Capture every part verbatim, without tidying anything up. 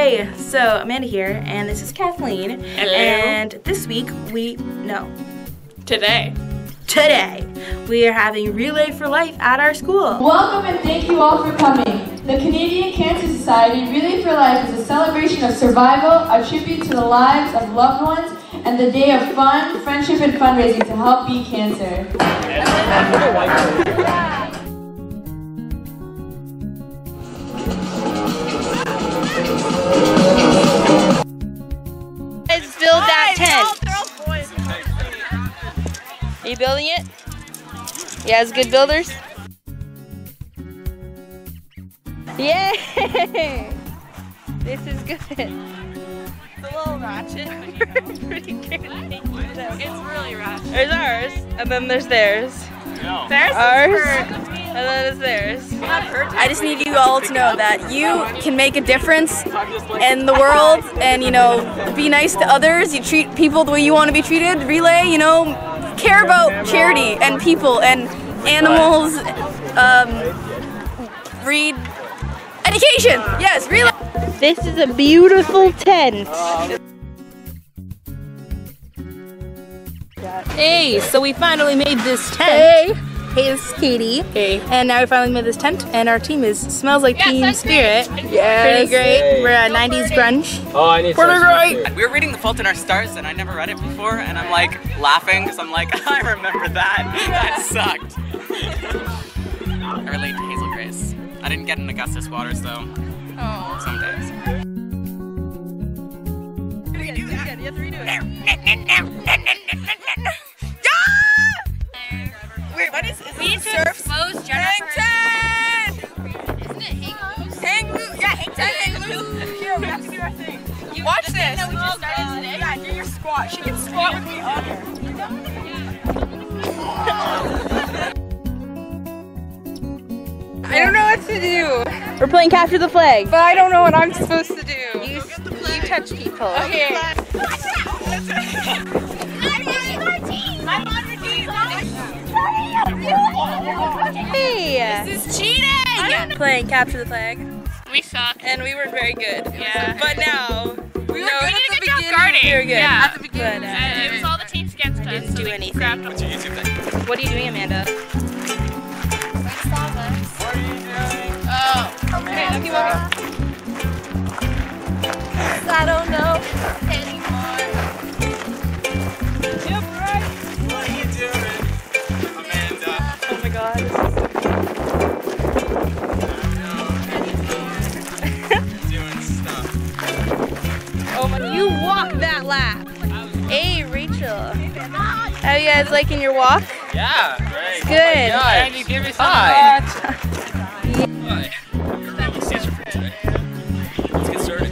Hey, so Amanda here, and this is Kathleen. Hello. And this week we, no. Today. Today, we are having Relay for Life at our school. Welcome and thank you all for coming. The Canadian Cancer Society Relay for Life is a celebration of survival, a tribute to the lives of loved ones, and the day of fun, friendship, and fundraising to help beat cancer. Let's build that tent. Are you building it? You guys good builders? Yay! This is good. It's a little ratchet, but you know. It's pretty good. It's really ratchet. There's ours, and then there's theirs. No. There's Ours, and then there's theirs. I just need you all to know that you can make a difference in the world and, you know, be nice to others. You treat people the way you want to be treated. Relay, you know, care about charity and people and animals. Um, read education. Yes, Relay. This is a beautiful tent. Hey, so we finally made this tent. Hey. Hey, this is Katie. Hey. And now we finally made this tent, and our team is Smells Like Teen Spirit. Yes. Pretty great. Hey. We're at nineties grunge. Oh, I need Pretty great. We were reading The Fault in Our Stars, and I never read it before, and I'm like laughing because I'm like, I remember that. That sucked. I relate to Hazel Grace. I didn't get in Augustus Waters though. Oh. Some days. Redo that. You have to redo it. Wait, what is, is We need to expose Jennifer. Isn't it hang loose? Hang loose. Yeah, hang tight, hang loose. Here, we have to do our thing. Watch this. No, we just started today. Yeah, do your squat. She can squat with me on her. I don't know what to do. We're playing capture the flag. But I don't know what I'm supposed to do. You, you touch people. Okay. Hey! This is cheating! Playing capture the flag. We suck. And we weren't very good. Yeah. But now, We were no, good We did a at the good job beginning. guarding. we were good. Yeah. At the beginning. But, uh, Uh, it was all the teams against us. didn't so do they anything. grabbed us. What's your YouTube thing? What are you doing, Amanda? Oh. Okay, now keep walking. I don't know. Yep, right. What are you doing, Amanda? Oh my god. Doing stuff. Oh my, you walk that lap. Hey, Rachel. How you guys liking your walk? Yeah, great. Good. Oh And you give me some Hi. Hi. Let's get started.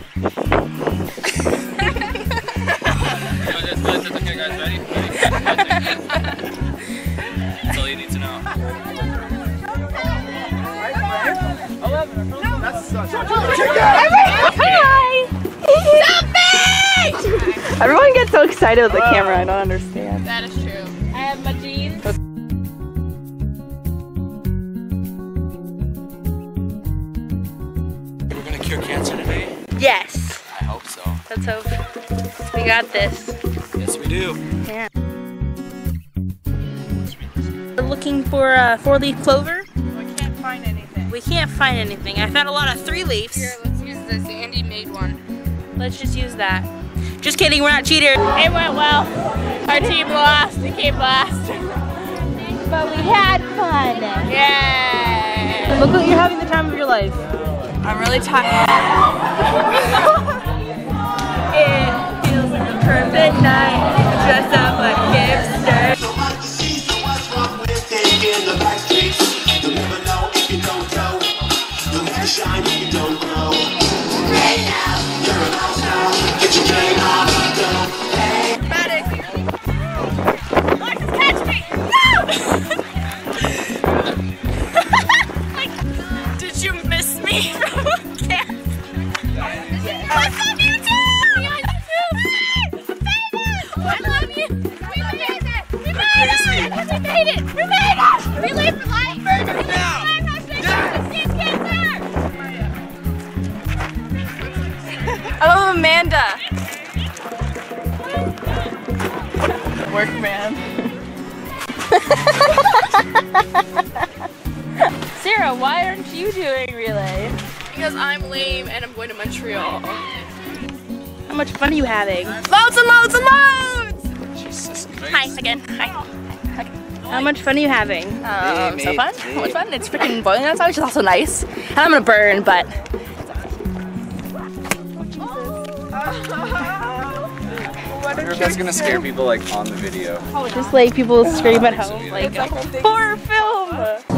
Okay, guys, ready? Ready? That's all you need to know. Hi! Everyone gets so excited with the camera, I don't understand. That is true. I have my jeans. We're gonna cure cancer today? Yes. I hope so. Let's hope. We got this. Yes, we do. Yeah. We're looking for a four-leaf clover. We can't find anything. We can't find anything. I found a lot of three-leaves. Here, let's use this. Andy made one. Let's just use that. Just kidding, we're not cheaters. It went well. Our team lost. We came last. But we had fun. Yay! Look like you're having the time of your life. I'm really tired. It feels like a perfect night. Dress up like a hipster. Did you miss me from camp? Amanda. Workman. Sarah, why aren't you doing relay? Because I'm lame and I'm going to Montreal. How much fun are you having? Loads and loads and loads! Jesus Christ. Hi again. Hi. How much fun are you having? Um, so fun. How much fun? It's freaking boiling outside, which is also nice. And I'm gonna burn, but. That's gonna scare people like on the video. Just like people scream at home, like horror film.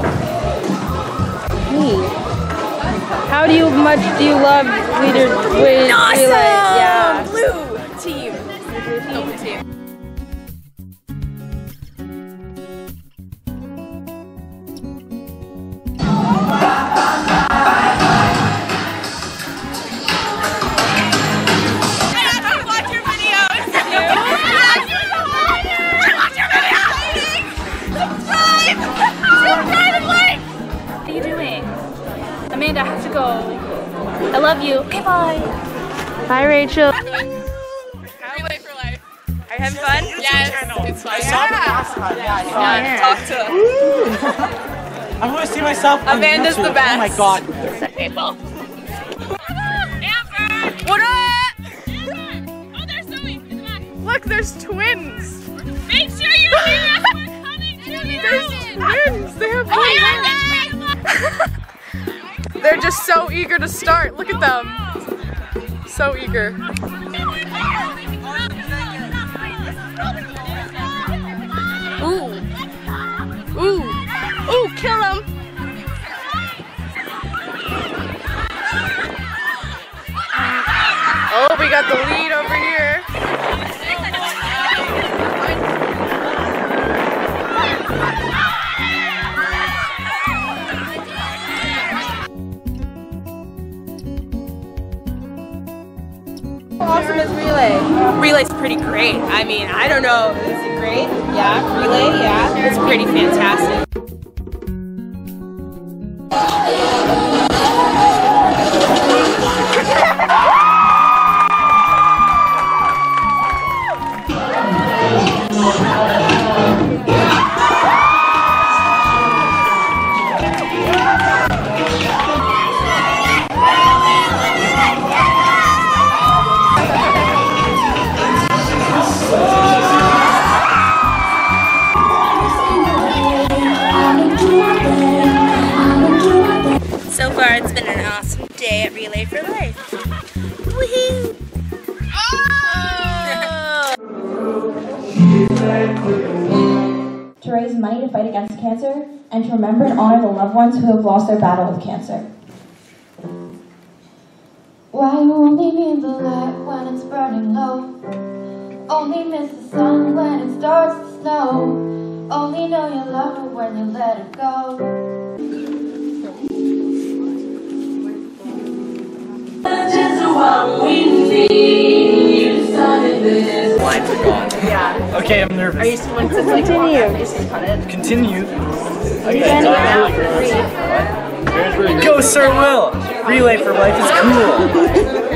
Hey, how do you much do you love leader relay? Yeah. Blue team. No blue team. Amanda, I have to go. I love you. Okay, bye. Bye, Rachel. Relay for life. Are you having fun? Yes, it's fun. I saw the last time. Yeah, Yeah, talk to I want to see myself on Amanda's YouTube. the best. Oh my god. people. What up? Oh, there's Zoe in the back. Look, there's twins. Make sure you see us. We're coming to the There's twins. They have Oh, They're just so eager to start. Look at them. So eager. Ooh. Ooh. Ooh, kill him. Oh, we got the lead over here. How awesome is relay? Relay's pretty great. I mean, I don't know. Is it great? Yeah. Relay? Yeah. It's pretty fantastic. So far, it's been an awesome day at Relay for Life. Woohoo! To raise money to fight against cancer, and to remember and honor the loved ones who have lost their battle with cancer. Why you only need the light when it's burning low? Only miss the sun when it starts to snow. Only know you love her when you let it go. Lines are gone. Yeah. Okay, I'm nervous. Are you still want to like continue? Just cut it. Continue. Okay. Go, Sir Will! Relay for Life is cool.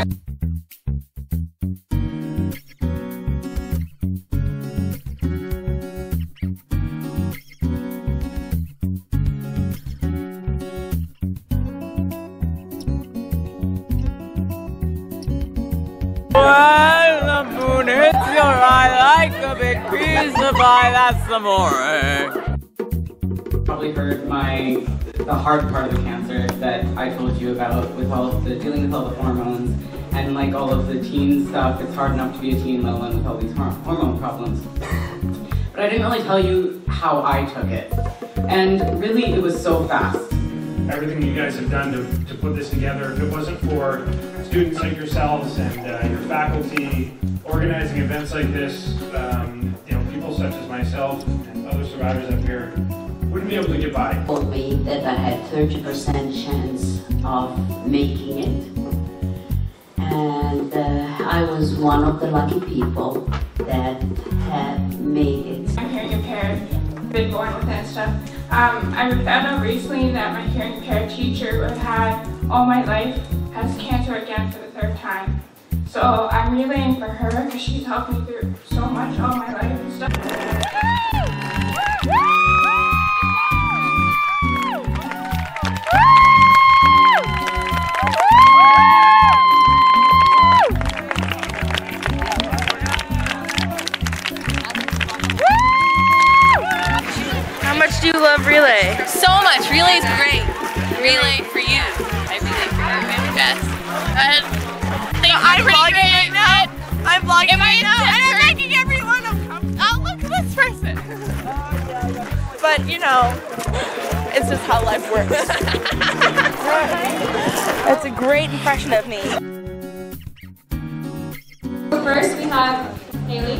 When the moon hits your eye like a big piece of pie, that's the more. Probably heard my the hard part of the cancer that I told you about, with all of the dealing with all the hormones and like all of the teen stuff. It's hard enough to be a teen, let alone with all these hor hormone problems. But I didn't really tell you how I took it, and really it was so fast. Everything you guys have done to, to put this together, if it wasn't for students like yourselves and uh, your faculty organizing events like this, um, you know, people such as myself and other survivors up here wouldn't be able to get by. Told me that I had thirty percent chance of making it, and uh, I was one of the lucky people that had made it. I'm hearing impaired, been born with that stuff. Um, I found out recently that my hearing impaired teacher who I've had all my life has cancer again for the third time. So I'm relaying for her because she's helped me through so much all my life and stuff. How much do you love relay? So much. Relay's great. Relay for you. I relay for you. Yes. And no, I'm vlogging right now. I'm vlogging right now, and I'm making everyone uncomfortable. Oh, look at this person. But you know, it's just how life works. That's a great impression of me. First, we have Haley.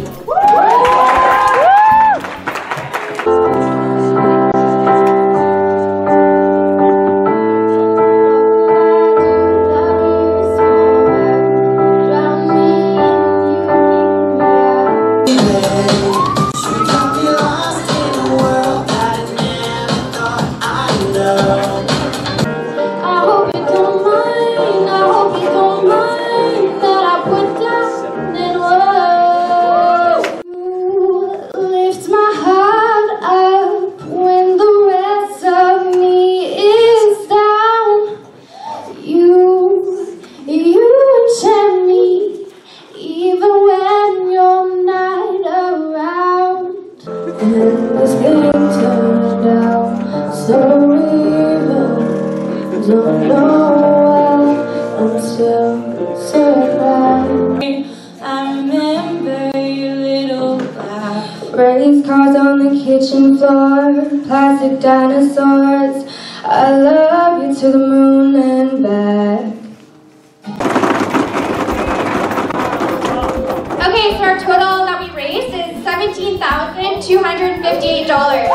Don't know why I'm still so proud. I remember your little laugh. Race cars on the kitchen floor, plastic dinosaurs. I love you to the moon and back. Okay, so our total that we raised is seventeen thousand two hundred fifty-eight dollars.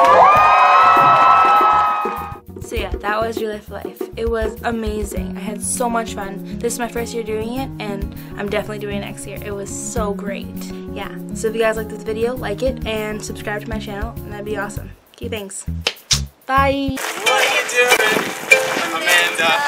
So yeah, that was Relay for Life. It was amazing. I had so much fun. This is my first year doing it, and I'm definitely doing it next year. It was so great. Yeah, so if you guys like this video, like it, and subscribe to my channel, and that'd be awesome. Okay, thanks. Bye. What are you doing, Amanda?